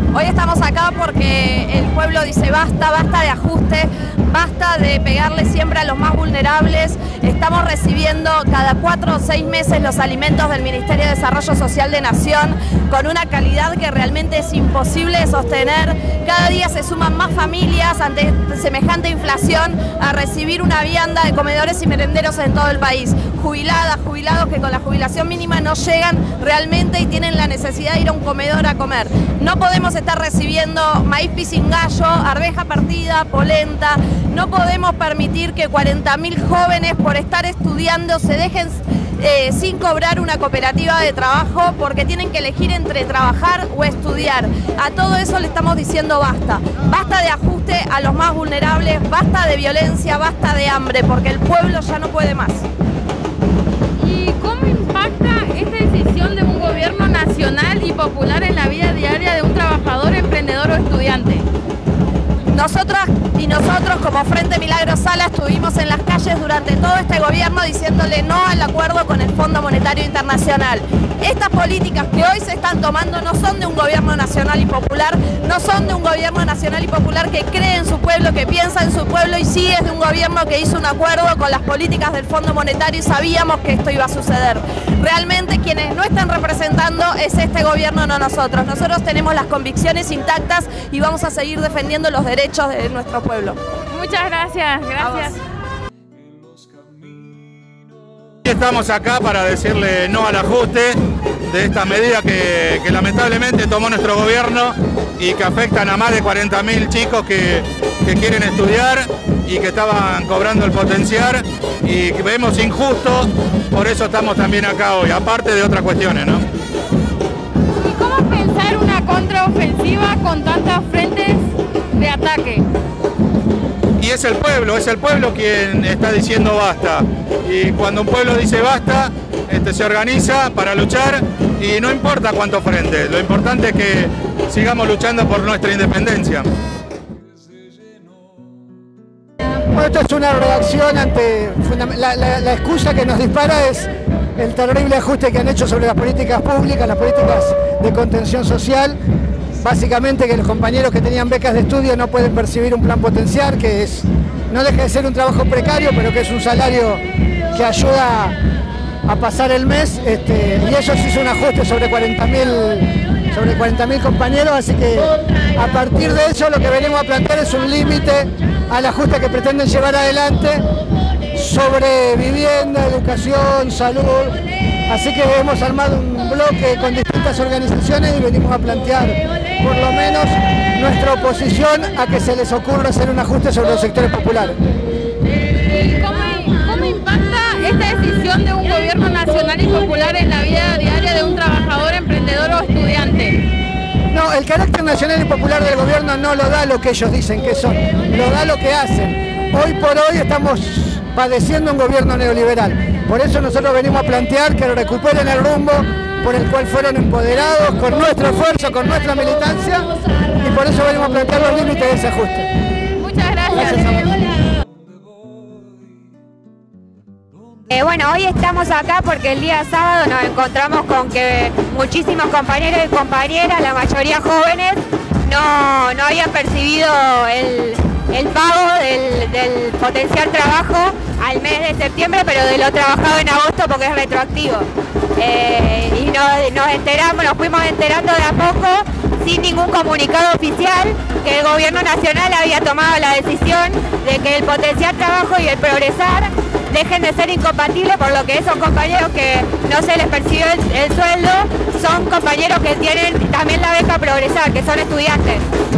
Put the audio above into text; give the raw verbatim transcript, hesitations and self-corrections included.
Hoy estamos acá porque el pueblo dice basta, basta de ajuste, basta de pegarle siempre a los más vulnerables. Estamos recibiendo cada cuatro o seis meses los alimentos del Ministerio de Desarrollo Social de Nación con una calidad que realmente es imposible de sostener. Cada día se suman más familias ante semejante inflación a recibir una vianda de comedores y merenderos en todo el país. Jubiladas, jubilados que con la jubilación mínima no llegan realmente y tienen la necesidad de ir a un comedor a comer. No podemos estar recibiendo maíz pisingallo, arveja partida, polenta. No podemos permitir que cuarenta mil jóvenes por estar estudiando se dejen eh, sin cobrar una cooperativa de trabajo porque tienen que elegir entre trabajar o estudiar. A todo eso le estamos diciendo basta. Basta de ajuste a los más vulnerables, basta de violencia, basta de hambre, porque el pueblo ya no puede más. ¿Y cómo impacta esta decisión de un gobierno nacional y popular en la vida diaria de un trabajador, emprendedor o estudiante? Nosotras y nosotros como Frente Milagro Sala estuvimos en las calles durante todo este gobierno diciéndole no al acuerdo con el Fondo Monetario Internacional. Estas políticas que hoy se están tomando no son de un gobierno nacional y popular, no son de un gobierno nacional y popular que cree en su pueblo, que piensa en su pueblo, y sí es de un gobierno que hizo un acuerdo con las políticas del Fondo Monetario y sabíamos que esto iba a suceder. Realmente quienes no están representando es este gobierno, no nosotros. Nosotros tenemos las convicciones intactas y vamos a seguir defendiendo los derechos de nuestro pueblo. Muchas gracias, gracias. Estamos acá para decirle no al ajuste de esta medida que, que lamentablemente tomó nuestro gobierno y que afectan a más de cuarenta mil chicos que, que quieren estudiar y que estaban cobrando el potenciar y que vemos injusto, por eso estamos también acá hoy, aparte de otras cuestiones, ¿no? ¿Y cómo pensar una contraofensiva con tantos frentes de ataque? Y es el pueblo, es el pueblo quien está diciendo basta. Y cuando un pueblo dice basta, este, se organiza para luchar y no importa cuántos frentes, lo importante es que sigamos luchando por nuestra independencia. Bueno, esto es una reacción ante la, la, la excusa que nos dispara es el terrible ajuste que han hecho sobre las políticas públicas, las políticas de contención social. Básicamente que los compañeros que tenían becas de estudio no pueden percibir un plan potenciar, que es, no deja de ser un trabajo precario, pero que es un salario que ayuda a pasar el mes, este, y eso se hizo un ajuste sobre cuarenta mil compañeros, así que a partir de eso lo que venimos a plantear es un límite al ajuste que pretenden llevar adelante sobre vivienda, educación, salud. Así que hemos armado un bloque con distintas organizaciones y venimos a plantear por lo menos nuestra oposición a que se les ocurra hacer un ajuste sobre los sectores populares. ¿Cómo, cómo impacta esta decisión de un gobierno nacional y popular en la vida diaria de un trabajador, emprendedor o estudiante? No, el carácter nacional y popular del gobierno no lo da lo que ellos dicen que son, lo da lo que hacen. Hoy por hoy estamos padeciendo un gobierno neoliberal. Por eso nosotros venimos a plantear que recuperen el rumbo por el cual fueron empoderados, con nuestro esfuerzo, con nuestra militancia, y por eso venimos a plantear los límites de ese ajuste. Muchas gracias. Gracias. Eh, bueno, hoy estamos acá porque el día sábado nos encontramos con que muchísimos compañeros y compañeras, la mayoría jóvenes, no, no habían percibido el, el pago del, del potencial trabajo al mes de septiembre, pero de lo trabajado en agosto porque es retroactivo. Eh, y nos, nos enteramos, nos fuimos enterando de a poco, sin ningún comunicado oficial, que el gobierno nacional había tomado la decisión de que el potencial trabajo y el progresar dejen de ser incompatibles, por lo que esos compañeros que no se les percibió el, el sueldo son compañeros que tienen también la beca progresar, que son estudiantes.